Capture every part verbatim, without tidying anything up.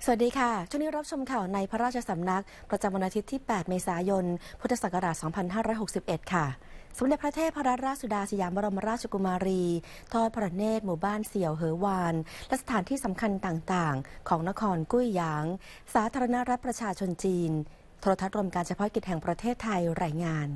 สวัสดีค่ะช่วงนี้รับชมข่าวในพระราชสำนักประจำวันอาทิตย์ที่ แปด เมษายน พุทธศักราช สองพันห้าร้อยหกสิบเอ็ด ค่ะ สมเด็จพระเทพรัตนราชสุดาสยามบรมราชกุมารีทอดพระเนตรหมู่บ้านเสี่ยวเหอวานและสถานที่สำคัญต่างๆของนครกุ้ยหยางสาธารณรัฐประชาชนจีนโทรทัศน์รวมการเฉพาะกิจแห่งประเทศไทยรายงาน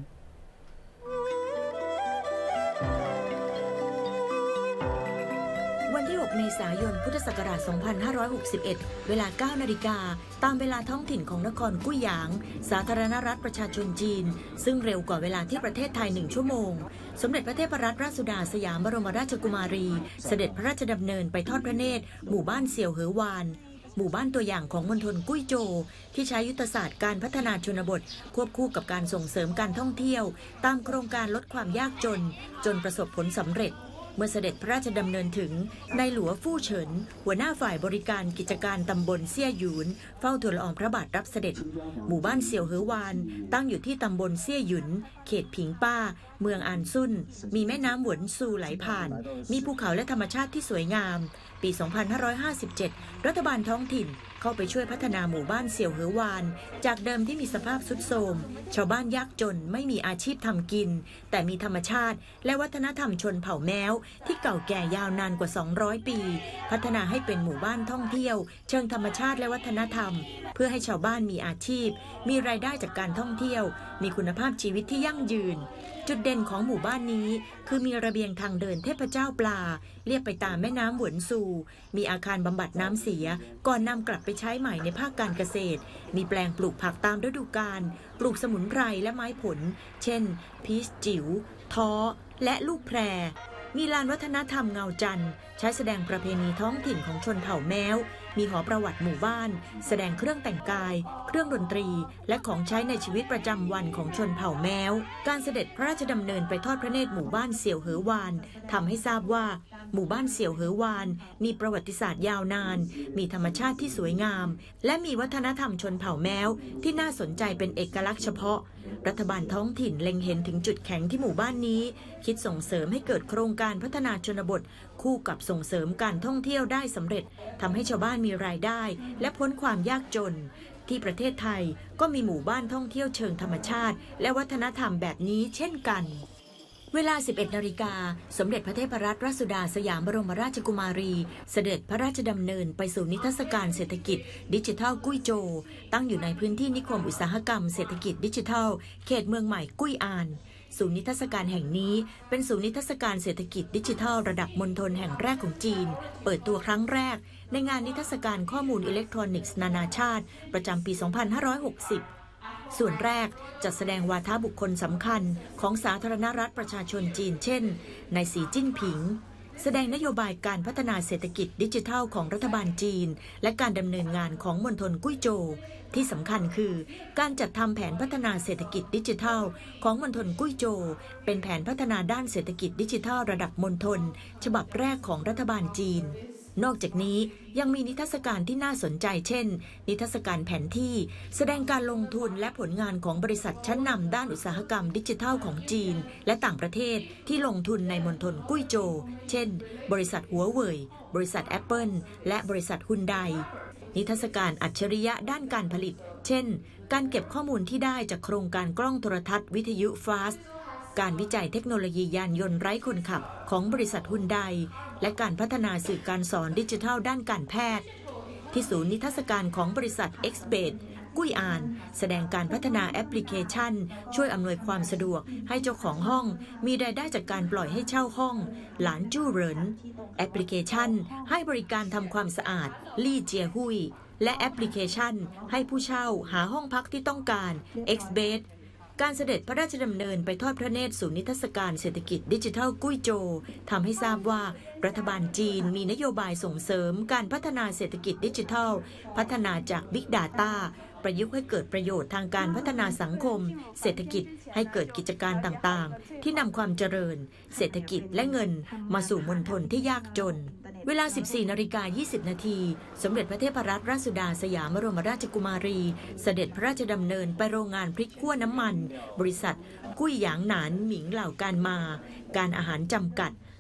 วันที่ หก เมษายน พุทธศักราช สองพันห้าร้อยหกสิบเอ็ด เวลา เก้า นาฬิกา ตามเวลาท้องถิ่นของนครกุ้ยหยาง สาธารณรัฐประชาชนจีน ซึ่งเร็วกว่าเวลาที่ประเทศไทย หนึ่ง ชั่วโมง สมเด็จพระเทพรัตนราชสุดาสยามบรมราชกุมารี เสด็จพระราชดำเนินไปทอดพระเนตร หมู่บ้านเสี่ยวเหอวาน หมู่บ้านตัวอย่างของมณฑลกุ้ยโจวที่ใช้ยุทธศาสตร์การพัฒนาชนบทควบคู่กับการส่งเสริมการท่องเที่ยวตามโครงการลดความยากจนจนประสบผลสำเร็จเมื่อเสด็จพระราชดำเนินถึงนายหลวงฟู่เฉินหัวหน้าฝ่ายบริการกิจการตำบลเซี่ยหยูนเฝ้าทูลละอองพระบาทรับเสด็จหมู่บ้านเสี่ยวเหอวานตั้งอยู่ที่ตำบลเซี่ยหยุนเขตผิงป้าเมืองอานซุ่นมีแม่น้ำหวนซูไหลผ่านมีภูเขาและธรรมชาติที่สวยงามปี สองพันห้าร้อยห้าสิบเจ็ด รัฐบาลท้องถิ่นเข้าไปช่วยพัฒนาหมู่บ้านเสี่ยวเหอวานจากเดิมที่มีสภาพทรุดโทรมชาวบ้านยากจนไม่มีอาชีพทำกินแต่มีธรรมชาติและวัฒนธรรมชนเผ่าแม้วที่เก่าแก่ยาวนานกว่า สองร้อย ปีพัฒนาให้เป็นหมู่บ้านท่องเที่ยวเชิงธรรมชาติและวัฒนธรรมเพื่อให้ชาวบ้านมีอาชีพมีรายได้จากการท่องเที่ยวมีคุณภาพชีวิตที่ยั่งยืนจุดเด่นของหมู่บ้านนี้คือมีระเบียงทางเดินเทพเจ้าปลาเรียบไปตามแม่น้ำหวนซูมีอาคารบำบัดน้ำเสียก่อนนำกลับไปใช้ใหม่ในภาคการเกษตรมีแปลงปลูกผักตามฤดูกาลปลูกสมุนไพรและไม้ผลเช่นพีชจิ๋วท้อและลูกแพรมีลานวัฒนธรรมเงาจันทร์ใช้แสดงประเพณีท้องถิ่นของชนเผ่าแม้วมีหอประวัติหมู่บ้านแสดงเครื่องแต่งกายเครื่องดนตรีและของใช้ในชีวิตประจำวันของชนเผ่าแม้วการเสด็จพระราชดำเนินไปทอดพระเนตรหมู่บ้านเสี่ยวเหอวานทำให้ทราบว่าหมู่บ้านเสี่ยวเหอวานมีประวัติศาสตร์ยาวนานมีธรรมชาติที่สวยงามและมีวัฒนธรรมชนเผ่าแม้วที่น่าสนใจเป็นเอกลักษณ์เฉพาะรัฐบาลท้องถิ่นเล็งเห็นถึงจุดแข็งที่หมู่บ้านนี้คิดส่งเสริมให้เกิดโครงการพัฒนาชนบทคู่กับส่งเสริมการท่องเที่ยวได้สำเร็จทำให้ชาวบ้านมีรายได้และพ้นความยากจนที่ประเทศไทยก็มีหมู่บ้านท่องเที่ยวเชิงธรรมชาติและวัฒนธรรมแบบนี้เช่นกันเวลา สิบเอ็ด นาฬิกาสมเด็จพระเทพรัตนราชสุดาสยามบรมราชกุมารีเสด็จพระราชดำเนินไปสู่นิทรรศการเศรษฐกิจดิจิทัลกุ้ยโจวตั้งอยู่ในพื้นที่นิคมอุตสาหกรรมเศรษฐกิจดิจิทัลเขตเมืองใหม่กุ้ยอานศูนย์นิทรรศการแห่งนี้เป็นศูนย์นิทรรศการเศรษฐกิจดิจิทัลระดับมณฑลแห่งแรกของจีนเปิดตัวครั้งแรกในงานนิทรรศการข้อมูลอิเล็กทรอนิกส์นานาชาติประจำปี สองพันห้าร้อยหกสิบส่วนแรกจัดแสดงวาทะบุคคลสำคัญของสาธารณรัฐประชาชนจีนเช่นนายสีจิ้นผิงแสดงนโยบายการพัฒนาเศรษฐกิจดิจิทัลของรัฐบาลจีนและการดำเนินงานของมณฑลกุ้ยโจวที่สำคัญคือการจัดทำแผนพัฒนาเศรษฐกิจดิจิทัลของมณฑลกุ้ยโจวเป็นแผนพัฒนาด้านเศรษฐกิจดิจิทัลระดับมณฑลฉบับแรกของรัฐบาลจีนนอกจากนี้ยังมีนิทรรศการที่น่าสนใจเช่นนิทรรศการแผนที่แสดงการลงทุนและผลงานของบริษัทชั้นนำด้านอุตสาหกรรมดิจิทัลของจีนและต่างประเทศที่ลงทุนในมณฑลกุ้ยโจวเช่นบริษัทหัวเว่ยบริษัทแอปเปิลและบริษัทฮุนไดนิทรรศการอัจฉริยะด้านการผลิตเช่นการเก็บข้อมูลที่ได้จากโครงการกล้องโทรทัศน์วิทยุฟาสต์การวิจัยเทคโนโลยียานยนต์ไร้คนขับของบริษัทฮุนไดและการพัฒนาสื่อการสอนดิจิทัลด้านการแพทย์ที่ศูนย์นิทรรศการของบริษัท X B E D กุ้ยอานแสดงการพัฒนาแอปพลิเคชันช่วยอำนวยความสะดวกให้เจ้าของห้องมีรายได้จากการปล่อยให้เช่าห้องหลานจู้เหรินแอปพลิเคชันให้บริการทำความสะอาดลี่เจียหุยและแอปพลิเคชันให้ผู้เช่าหาห้องพักที่ต้องการ X B E Dการเสด็จพระราชดำเนินไปทอดพระเนตรศูนย์นิทรรศการเศรษฐกิจดิจิทัลกุ้ยโจวทำให้ทราบว่ารัฐบาลจีนมีนโยบายส่งเสริมการพัฒนาเศรษฐกิจดิจิทัลพัฒนาจาก Big Data ประยุกต์ให้เกิดประโยชน์ทางการพัฒนาสังคมเศรษฐกิจให้เกิดกิจการต่างๆที่นำความเจริญเศรษฐกิจและเงินมาสู่มณฑลที่ยากจนเวลา สิบสี่ นาฬิกา ยี่สิบ นาทีสมเด็จพระเทพรัตนราชสุดาสยามบรมราชกุมารีเสด็จพระราชดำเนินไปโรงงานพริกคั่วน้ำมันบริษัทกุ้ยหยางหนานหมิงเหล่าการมาการอาหารจำกัด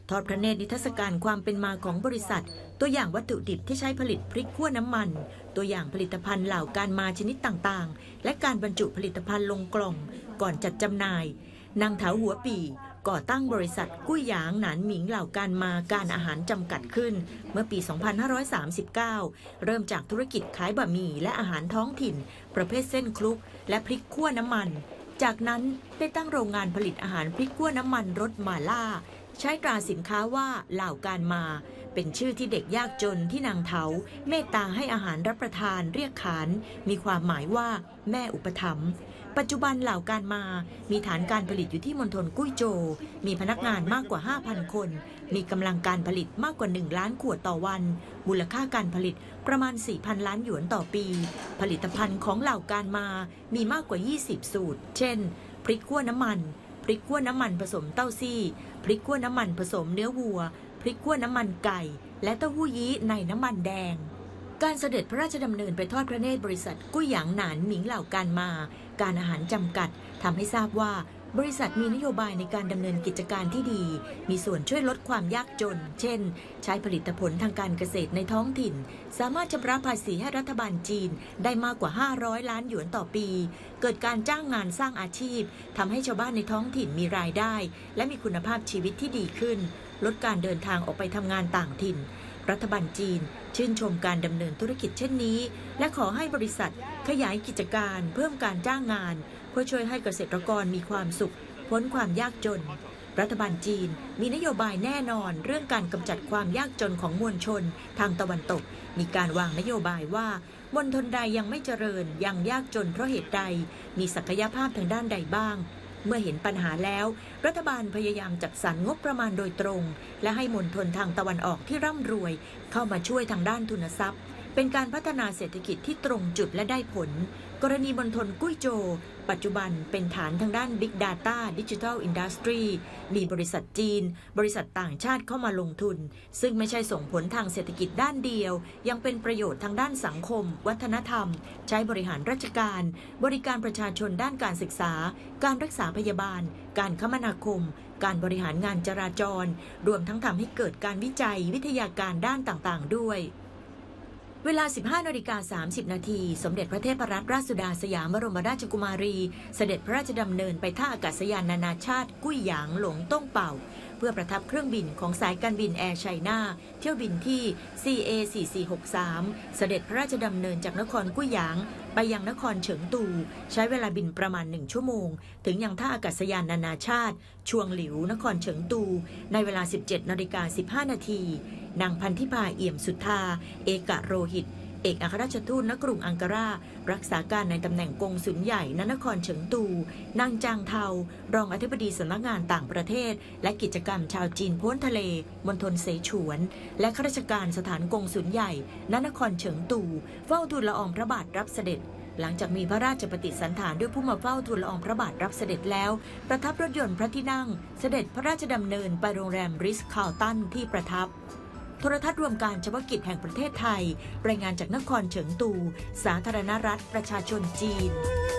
ทอดพระเนตรนิทรรศการความเป็นมาของบริษัทตัวอย่างวัตถุดิบที่ใช้ผลิตพริกขั่วน้ำมันตัวอย่างผลิตภัณฑ์เหล่าการมาชนิดต่างๆและการบรรจุผลิตภัณฑ์ลงกล่องก่อนจัดจำหน่ายนางเถาหัวปี่ก่อตั้งบริษัทกุ้ยหยางหนานหมิงเหล่าการมาการอาหารจำกัดขึ้นเมื่อปี สองพันห้าร้อยสามสิบเก้า เริ่มจากธุรกิจขายบะหมี่และอาหารท้องถิ่นประเภทเส้นคลุกและพริกขั่วน้ำมันจากนั้นได้ตั้งโรงงานผลิตอาหารพริกขั่วน้ำมันรสมาล่าใช้ตราสินค้าว่าเหล่าการมาเป็นชื่อที่เด็กยากจนที่นางเถาเมตตาให้อาหารรับประทานเรียกขานมีความหมายว่าแม่อุปถัมภ์ปัจจุบันเหล่าการมามีฐานการผลิตอยู่ที่มณฑลกุ้ยโจวมีพนักงานมากกว่า ห้าพัน คนมีกำลังการผลิตมากกว่า หนึ่ง ล้านขวดต่อวันมูลค่าการผลิตประมาณ สี่พัน ล้านหยวนต่อปีผลิตภัณฑ์ของเหล่าการมามีมากกว่า ยี่สิบ สูตรเช่นพริกขั่วน้ำมันพริกขั่วน้ำมันผสมเต้าซี่พริกขั่วน้ำมันผสมเนื้อวัวพริกขั่วน้ำมันไก่และเต้าหู้ยี้ในน้ำมันแดงการเสด็จพระราชดำเนินไปทอดพระเนตรบริษัทกุ้ยหยางหนานหมิงเหล่าการมาการอาหารจำกัดทำให้ทราบว่าบริษัทมีนโยบายในการดำเนินกิจการที่ดีมีส่วนช่วยลดความยากจนเช่นใช้ผลิตผลทางการเกษตรในท้องถิ่นสามารถชำระภาษีให้รัฐบาลจีนได้มากกว่าห้าร้อยล้านหยวนต่อปีเกิดการจ้างงานสร้างอาชีพทำให้ชาวบ้านในท้องถิ่นมีรายได้และมีคุณภาพชีวิตที่ดีขึ้นลดการเดินทางออกไปทำงานต่างถิ่นรัฐบาลจีนชื่นชมการดำเนินธุรกิจเช่นนี้และขอให้บริษัทขยายกิจการเพิ่มการจ้างงานเพื่อช่วยให้เกษตรกรมีความสุขพ้นความยากจนรัฐบาลจีนมีนโยบายแน่นอนเรื่องการกำจัดความยากจนของมวลชนทางตะวันตกมีการวางนโยบายว่ามณฑลใดยังไม่เจริญยังยากจนเพราะเหตุใดมีศักยภาพทางด้านใดบ้างเมื่อเห็นปัญหาแล้วรัฐบาลพยายามจัดสรรงบประมาณโดยตรงและให้มณฑลทางตะวันออกที่ร่ำรวยเข้ามาช่วยทางด้านทุนทรัพย์เป็นการพัฒนาเศรษฐกิจที่ตรงจุดและได้ผลกรณีมณฑลกุ้ยโจวปัจจุบันเป็นฐานทางด้าน Big Data Digital Industry มีบริษัทจีนบริษัทต่างชาติเข้ามาลงทุนซึ่งไม่ใช่ส่งผลทางเศรษฐกิจด้านเดียวยังเป็นประโยชน์ทางด้านสังคมวัฒนธรรมใช้บริหารราชการบริการประชาชนด้านการศึกษาการรักษาพยาบาลการคมนาคมการบริหารงานจราจรรวมทั้งทำให้เกิดการวิจัยวิทยาการด้านต่างๆด้วยเวลา สิบห้านาฬิกาสามสิบ นาทีสมเด็จพระเทพรัตนราชสุดาสยามบรมราชกุมารีเสด็จพระราชดำเนินไปท่าอากาศยานนานาชาติกุ้ยหยางหลงต้งเป่าเพื่อประทับเครื่องบินของสายการบินแอร์ไชน่าเที่ยวบินที่ ซี เอ สี่สี่หกสาม เสด็จพระราชดำเนินจากนครกุ้ยหยางไปยังนครเฉิงตูใช้เวลาบินประมาณหนึ่งชั่วโมงถึงยังท่าอากาศยานนานาชาติชวงหลิวนครเฉิงตูในเวลา สิบเจ็ดนาฬิกาสิบห้า นาทีนางพันธิพาเอี่ยมสุทธาเอกโรหิตเอกอัครราชทูตณกรุงอังการารักษาการในตำแหน่งกงสุลใหญ่ณนครเฉิงตูนางจางเทารองอธิบดีสำนักงานต่างประเทศและกิจกรรมชาวจีนพ้นทะเลมณฑลเสฉวน และข้าราชการสถานกงสุลใหญ่ณนครเฉิงตูเฝ้าทูลละอองพระบาทรับเสด็จหลังจากมีพระราชปฏิสันถานด้วยผู้มาเฝ้าทูลละอองพระบาทรับเสด็จแล้วประทับรถยนต์พระที่นั่งเสด็จพระราชดำเนินไปโรงแรมริสคาร์ลตันที่ประทับโทรทัศน์รวมการเฉพาะกิจแห่งประเทศไทยรายงานจากนครเฉิงตูสาธารณรัฐประชาชนจีน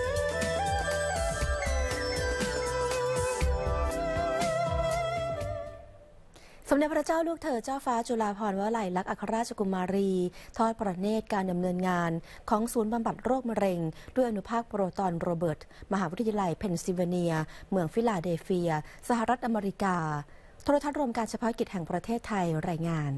สมเด็จพระเจ้าลูกเธอเจ้าฟ้าจุฬาภรณ์วลัยลักษณ์อัครราชกุมารีทอดพระเนตรการดำเนินงานของศูนย์บำบัดโรคมะเร็งด้วยอนุภาคโปรตอนโรเบิร์ตมหาวิทยาลัยเพนซิลเวเนียเมืองฟิลาเดลเฟียสหรัฐอเมริกาโทรทัศน์รวมการเฉพาะกิจแห่งประเทศไทยรายงาน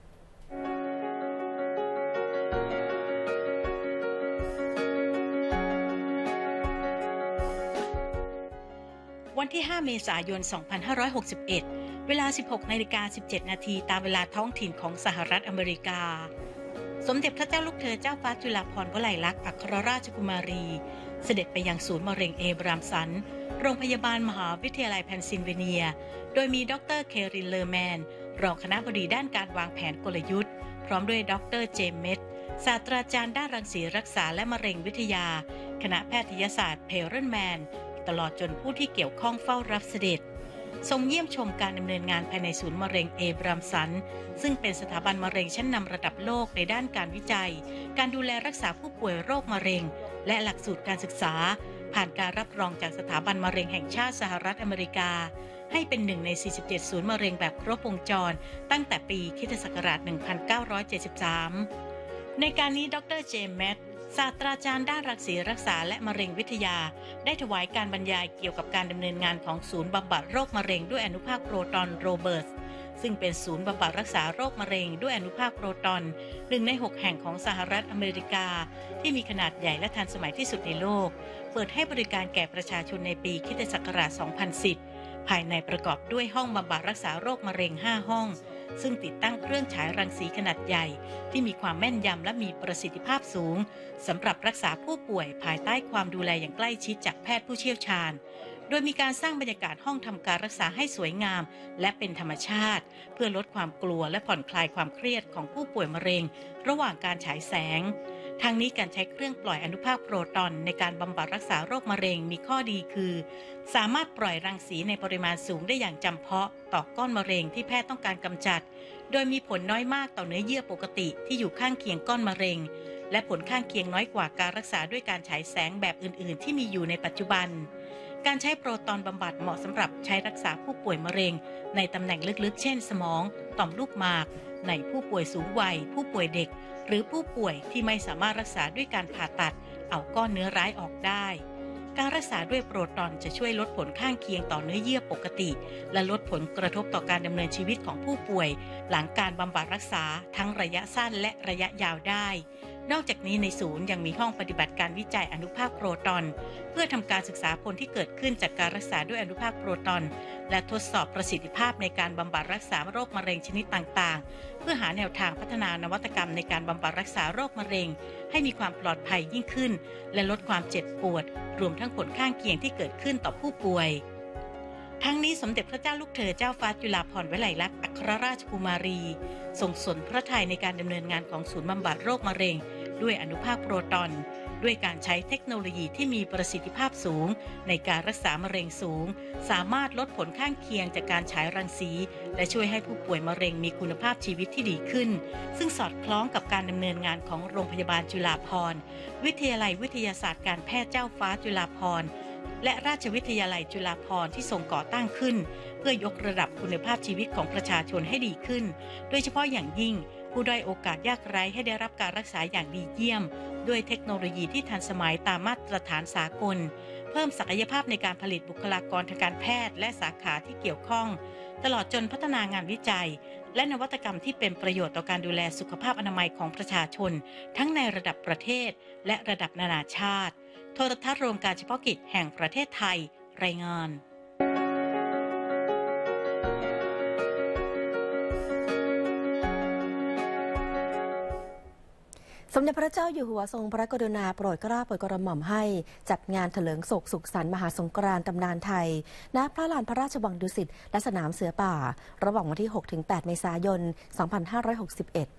วันที่ห้าเมษายนสองพันห้าร้อยหกสิบเอ็ดเวลา สิบหกนาฬิกาสิบเจ็ด นาทีตามเวลาท้องถิ่นของสหรัฐอเมริกาสมเด็จพระเจ้าลูกเธอเจ้าฟ้าจุฬาภรณ์วลัยลักษณ์อัครราชกุมารีเสด็จไปยังศูนย์มะเร็งเอบรามสันโรงพยาบาลมหาวิทยาลัยเพนซิลเวเนียโดยมีดรเครินเลอร์แมนรองคณบดีด้านการวางแผนกลยุทธ์พร้อมด้วยดรเจมส์เมทศาสตราจารย์ด้านรังสีรักษาและมะเร็งวิทยาคณะแพทยศาสตร์เพเรนแมนตลอดจนผู้ที่เกี่ยวข้องเฝ้ารับเสด็จทรงเยี่ยมชมการดำเนินงานภายในศูนย์มะเร็งเอบรามสันซึ่งเป็นสถาบันมะเร็งชั้นนำระดับโลกในด้านการวิจัยการดูแลรักษาผู้ป่วยโรคมะเร็งและหลักสูตรการศึกษาผ่านการรับรองจากสถาบันมะเร็งแห่งชาติสหรัฐอเมริกาให้เป็นหนึ่งในสี่สิบเจ็ดศูนย์มะเร็งแบบครบวงจรตั้งแต่ปีค.ศ. หนึ่งพันเก้าร้อยเจ็ดสิบสาม ในการนี้ดรเจมส์แมทศาสตราจารย์ด้านรักษารักษาและมะเร็งวิทยาได้ถวายการบรรยายเกี่ยวกับการดำเนินงานของศูนย์บำบัดโรคมะเร็งด้วยอนุภาคโปรตอนโรเบิร์ตซึ่งเป็นศูนย์บำบัดรักษาโรคมะเร็งด้วยอนุภาคโปรตอนหนึ่งในหกแห่งของสหรัฐอเมริกาที่มีขนาดใหญ่และทันสมัยที่สุดในโลกเปิดให้บริการแก่ประชาชนในปีค.ศ. สองพันสิบภายในประกอบด้วยห้องบำบัดรักษาโรคมะเร็งห้าห้องซึ่งติดตั้งเครื่องฉายรังสีขนาดใหญ่ที่มีความแม่นยำและมีประสิทธิภาพสูงสำหรับรักษาผู้ป่วยภายใต้ความดูแลอย่างใกล้ชิดจากแพทย์ผู้เชี่ยวชาญโดยมีการสร้างบรรยากาศห้องทำการรักษาให้สวยงามและเป็นธรรมชาติเพื่อลดความกลัวและผ่อนคลายความเครียดของผู้ป่วยมะเร็งระหว่างการฉายแสงทางนี้การใช้เครื่องปล่อยอนุภาคโปรตอนในการบำบัดรักษาโรคมะเร็งมีข้อดีคือสามารถปล่อยรังสีในปริมาณสูงได้อย่างจำเพาะต่อก้อนมะเร็งที่แพทย์ต้องการกำจัดโดยมีผลน้อยมากต่อเนื้อเยื่อปกติที่อยู่ข้างเคียงก้อนมะเร็งและผลข้างเคียงน้อยกว่าการรักษาด้วยการฉายแสงแบบอื่นๆที่มีอยู่ในปัจจุบันการใช้โปรตอนบำบัดเหมาะสำหรับใช้รักษาผู้ป่วยมะเร็งในตำแหน่งลึกๆเช่นสมองต่อมลูกหมากในผู้ป่วยสูงวัยผู้ป่วยเด็กหรือผู้ป่วยที่ไม่สามารถรักษาด้วยการผ่าตัดเอาก้อนเนื้อร้ายออกได้การรักษาด้วยโปรตอนจะช่วยลดผลข้างเคียงต่อเนื้อเยื่อปกติและลดผลกระทบต่อการดำเนินชีวิตของผู้ป่วยหลังการบำบัดรักษาทั้งระยะสั้นและระยะยาวได้นอกจากนี้ในศูนย์ยังมีห้องปฏิบัติการวิจัยอนุภาคโปรตอนเพื่อทำการศึกษาผลที่เกิดขึ้นจากการรักษาด้วยอนุภาคโปรตอนและทดสอบประสิทธิภาพในการบำบัดรักษาโรคมะเร็งชนิดต่างๆเพื่อหาแนวทางพัฒนานวัตกรรมในการบำบัดรักษาโรคมะเร็งให้มีความปลอดภัยยิ่งขึ้นและลดความเจ็บปวดรวมทั้งผลข้างเคียงที่เกิดขึ้นต่อผู้ป่วยทั้งนี้สมเด็จพระเจ้าลูกเธอเจ้าฟ้าจุฬาภรณ์วลัยลักษณ์อัครราชกุมารีทรงสนพระทัยในการดำเนินงานของศูนย์บำบัดโรคมะเร็งด้วยอนุภาคโปรตอนด้วยการใช้เทคโนโลยีที่มีประสิทธิภาพสูงในการรักษามะเร็งสูงสามารถลดผลข้างเคียงจากการฉายรังสีและช่วยให้ผู้ป่วยมะเร็งมีคุณภาพชีวิตที่ดีขึ้นซึ่งสอดคล้องกับการดำเนินงานของโรงพยาบาลจุฬาภรณ์วิทยาลัยวิทยาศาสตร์การแพทย์เจ้าฟ้าจุฬาภรณ์และราชวิทยาลัยจุฬาภรณ์ที่ทรงก่อตั้งขึ้นเพื่อยกระดับคุณภาพชีวิตของประชาชนให้ดีขึ้นโดยเฉพาะอย่างยิ่งผู้ด้อยโอกาสยากไร้ให้ได้รับการรักษาอย่างดีเยี่ยมด้วยเทคโนโลยีที่ทันสมัยตามมาตรฐานสากลเพิ่มศักยภาพในการผลิตบุคลากรทางการแพทย์และสาขาที่เกี่ยวข้องตลอดจนพัฒนางานวิจัยและนวัตกรรมที่เป็นประโยชน์ต่อการดูแลสุขภาพอนามัยของประชาชนทั้งในระดับประเทศและระดับนานาชาติโทรทัศน์รวมการเฉพาะกิจแห่งประเทศไทยรายงานสมเด็จพระเจ้าอยู่หัวทรงพระกรุณาโปรดเกล้าโปรดกระหม่อมให้จัดงานเถลิงศกสุขสันต์มหาสงกรานต์ตำนานไทยณพระลานพระราชวังดุสิตและสนามเสือป่าระหว่างวันที่ หกถึงแปด เมษายน สองพันห้าร้อยหกสิบเอ็ด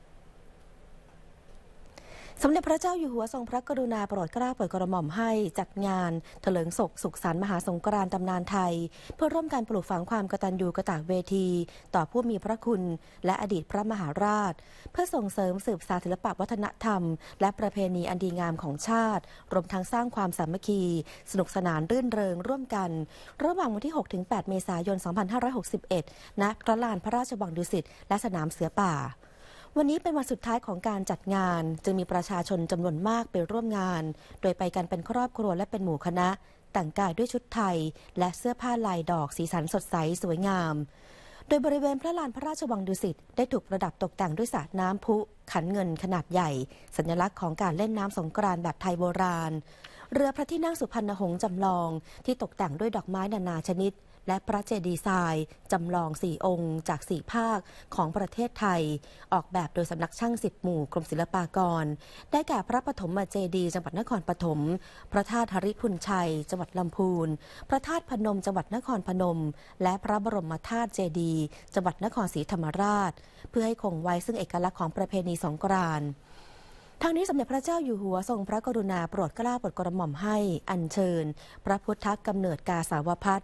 สมเด็จพระเจ้าอยู่หัวทรงพระกรุณาโปรดเกล้าโปรดกระหม่อมให้จัดงานเถลิงศกสุขสันต์มหาสงกรานต์ตำนานไทยเพื่อร่วมกันปลูกฝังความกตัญญูกตเวทีต่อผู้มีพระคุณและอดีตพระมหาราชเพื่อส่งเสริมสืบสานศิลปวัฒนธรรมและประเพณีอันดีงามของชาติรวมทั้งสร้างความสามัคคีสนุกสนานรื่นเริงร่วมกันระหว่างวันที่ หกถึงแปด เมษายน สองพันห้าร้อยหกสิบเอ็ด ณ พระลานพระราชวังดุสิตและสนามเสือป่าวันนี้เป็นวันสุดท้ายของการจัดงานจึงมีประชาชนจำนวนมากไปร่วมงานโดยไปกันเป็นครอบครัวและเป็นหมู่คณะแต่งกายด้วยชุดไทยและเสื้อผ้าลายดอกสีสันสดใสสวยงามโดยบริเวณพระลานพระราชวังดุสิตได้ถูกประดับตกแต่งด้วยสระน้ำพุขันเงินขนาดใหญ่สัญลักษณ์ของการเล่นน้ำสงกรานต์แบบไทยโบราณเรือพระที่นั่งสุพรรณหงส์จำลองที่ตกแต่งด้วยดอกไม้นานาชนิดและพระเจดีย์ทรายจำลองสี่องค์จากสี่ภาคของประเทศไทยออกแบบโดยสำนักช่างสิบหมู่กรมศิลปากรได้แก่พระปฐมเจดีย์จังหวัดนครปฐมพระธาตุหฤพุนชัยจังหวัดลำพูนพระธาตุพนมจังหวัดนครพนมและพระบรมธาตุเจดีย์จังหวัดนครศรีธรรมราชเพื่อให้คงไว้ซึ่งเอกลักษณ์ของประเพณีสงกรานต์ทางนี้สมเด็จพระเจ้าอยู่หัวทรงพระกรุณาโปรดเกล้าโปรดกระหม่อมให้อัญเชิญพระพุทธกำเนิดกาสาวพัสต์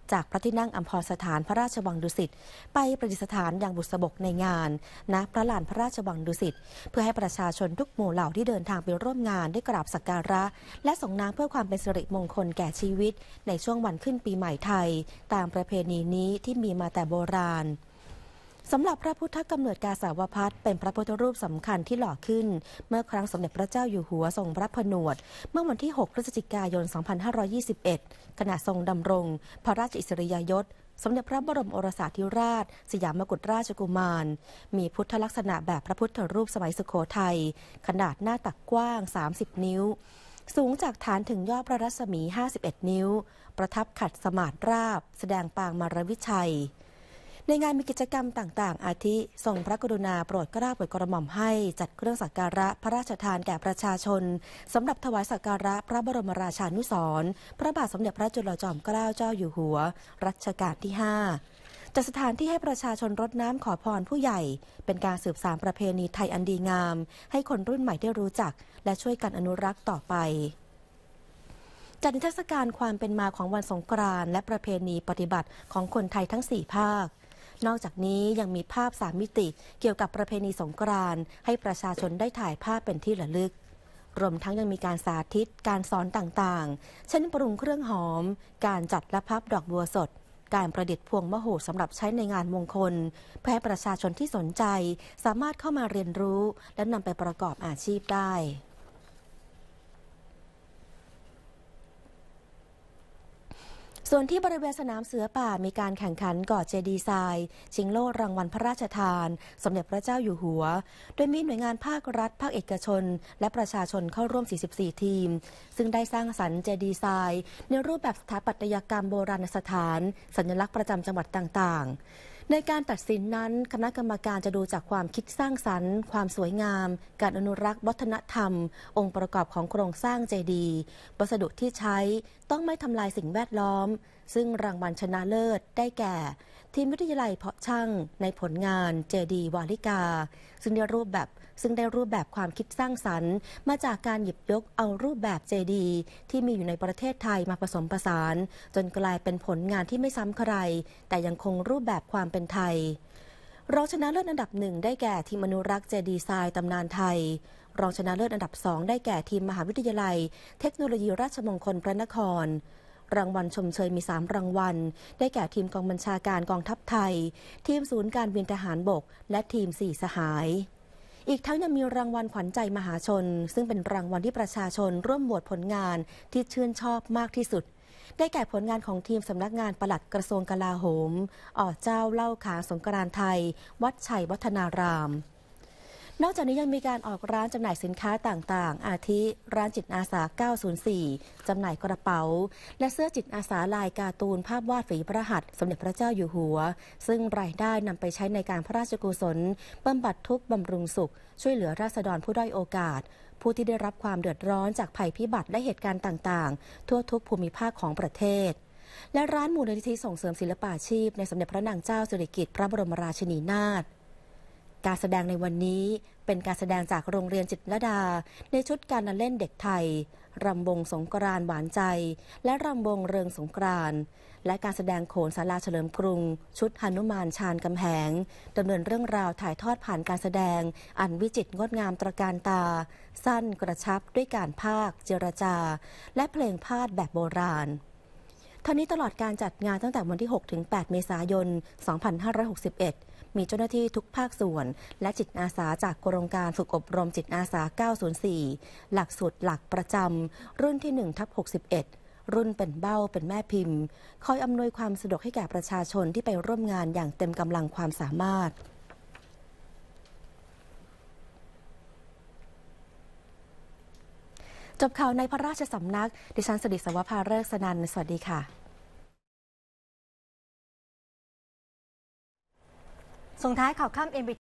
จากพระที่นั่งอัมพรสถานพระราชวังดุสิตไปประดิษฐานอย่างบุษบกในงานณพระลานพระราชวังดุสิตเพื่อให้ประชาชนทุกหมู่เหล่าที่เดินทางไปร่วมงานได้กราบสักการะและส่งน้ำเพื่อความเป็นสิริมงคลแก่ชีวิตในช่วงวันขึ้นปีใหม่ไทยตามประเพณีนี้ที่มีมาแต่โบราณสำหรับพระพุทธกำเนิดกาสาวพัสเป็นพระพุทธรูปสำคัญที่หล่อขึ้นเมื่อครั้งสมเด็จพระเจ้าอยู่หัวทรงรับผนวดเมื่อวันที่หกพฤศจิกายนสองพันห้าร้อยยี่สิบเอ็ดขณะทรงดำรงพระราชอิสริยยศสมเด็จพระบรมโอรสาธิราชสยามกุฎราชกุมารมีพุทธลักษณะแบบพระพุทธรูปสมัยสุโขทัยขนาดหน้าตักกว้างสามสิบนิ้วสูงจากฐานถึงยอดพระรัศมีห้าสิบเอ็ดนิ้วประทับขัดสมาธิราบแสดงปางมารวิชัยในงานมีกิจกรรมต่างๆอาทิทรงพระกรุณาโปรดเกล้าโปรดกระหม่อมให้จัดเครื่องสักการะพระราชทานแก่ประชาชนสำหรับถวายสักการะพระบรมราชานุสรณ์พระบาทสมเด็จพระจุลจอมเกล้าเจ้าอยู่หัวรัชกาลที่ห้าจัดสถานที่ให้ประชาชนรดน้ำขอพรผู้ใหญ่เป็นการสืบสานประเพณีไทยอันดีงามให้คนรุ่นใหม่ได้รู้จักและช่วยกันอนุรักษ์ต่อไปจัดนิทรรศการความเป็นมาของวันสงกรานต์และประเพณีปฏิบัติของคนไทยทั้งสี่ภาคนอกจากนี้ยังมีภาพสามมิติเกี่ยวกับประเพณีสงกรานต์ให้ประชาชนได้ถ่ายภาพเป็นที่ระลึกรวมทั้งยังมีการสาธิตการสอนต่างๆเช่นปรุงเครื่องหอมการจัดและพับดอกบัวสดการประดิษฐ์พวงมโหสำหรับใช้ในงานมงคลเพื่อให้ประชาชนที่สนใจสามารถเข้ามาเรียนรู้และนำไปประกอบอาชีพได้ส่วนที่บริเวณสนามเสือป่ามีการแข่งขันก่อเจดีย์ทรายชิงโล่รางวัลพระราชทานสมเด็จพระเจ้าอยู่หัวโดยมีหน่วยงานภาครัฐภาคเอกชนและประชาชนเข้าร่วมสี่สิบสี่ทีมซึ่งได้สร้างสรรค์เจดีย์ทรายในรูปแบบสถาปัตยกรรมโบราณสถานสัญลักษณ์ประจำจังหวัดต่างๆในการตัดสินนั้นคณะกรรมการจะดูจากความคิดสร้างสรรค์ความสวยงามการอนุรักษ์วัฒนธรรมองค์ประกอบของโครงสร้างเจดีย์วัสดุที่ใช้ต้องไม่ทำลายสิ่งแวดล้อมซึ่งรางวัลชนะเลิศได้แก่ทีมวิทยาลัยเพาะช่างในผลงานเจดีย์วาลิกาซึ่งได้รูปแบบซึ่งได้รูปแบบความคิดสร้างสรรค์มาจากการหยิบยกเอารูปแบบเจดีย์ที่มีอยู่ในประเทศไทยมาผสมผสานจนกลายเป็นผลงานที่ไม่ซ้ำใครแต่ยังคงรูปแบบความเป็นไทยรองชนะเลิศอันดับหนึ่งได้แก่ทีมอนุรักษ์เจดีย์ทรายตำนานไทยรองชนะเลิศอันดับสองได้แก่ทีมมหาวิทยาลัยเทคโนโลยีราชมงคลพระนครรางวัลชมเชยมีสามรางวัลได้แก่ทีมกองบัญชาการกองทัพไทยทีมศูนย์การบินทหารบกและทีมสี่สหายอีกทั้งยังมีรางวัลขวัญใจมหาชนซึ่งเป็นรางวัลที่ประชาชนร่วมโหวตผลงานที่ชื่นชอบมากที่สุดได้แก่ผลงานของทีมสำนักงานปลัดกระทรวงกลาโหมอ่อเจ้าเล่าขานสงกรานต์ไทยวัดชัยวัฒนารามนอกจากนี้ยังมีการออกร้านจำหน่ายสินค้าต่างๆอาทิร้านจิตอาสาเก้าศูนย์สี่จำหน่ายกระเป๋าและเสื้อจิตอาสาลายการ์ตูนภาพวาดฝีพระหัตถ์สมเด็จพระเจ้าอยู่หัวซึ่งรายได้นำไปใช้ในการพระราชกุศลบำบัดทุกข์บำรุงสุขช่วยเหลือราษฎรผู้ด้อยโอกาสผู้ที่ได้รับความเดือดร้อนจากภัยพิบัติและเหตุการณ์ต่างๆทั่วทุกภูมิภาคของประเทศและร้านมูลนิธิส่งเสริมศิลปาชีพในสมเด็จพระนางเจ้าสิริกิติ์พระบรมราชินีนาถการแสดงในวันนี้เป็นการแสดงจากโรงเรียนจิตรลดาในชุดการละเล่นเด็กไทยรำวงสงกรานต์หวานใจและรำวงเริงสงกรานต์และการแสดงโขนศาลาเฉลิมกรุงชุดหนุมานชาญกำแหงดำเนินเรื่องราวถ่ายทอดผ่านการแสดงอันวิจิตรงดงามตระการตาสั้นกระชับด้วยการพากย์เจรจาและเพลงพาดแบบโบราณทั้งนี้ตลอดการจัดงานตั้งแต่วันที่หกถึงแปดเมษายนสองพันห้าร้อยหกสิบเอ็ดมีเจ้าหน้าที่ทุกภาคส่วนและจิตอาสาจากโครงการฝึกอบรมจิตอาสาเก้าศูนย์สี่หลักสูตรหลักประจำรุ่นที่หนึ่งทับหกสิบเอ็ดรุ่นเป็นเบ้าเป็นแม่พิมพ์คอยอำนวยความสะดวกให้แก่ประชาชนที่ไปร่วมงานอย่างเต็มกำลังความสามารถจบข่าวในพระราชสำนักดิฉันสิริสวภาฤกษ์สนันท์สวัสดีค่ะส่งท้ายข่าวค่ำ เอ็ม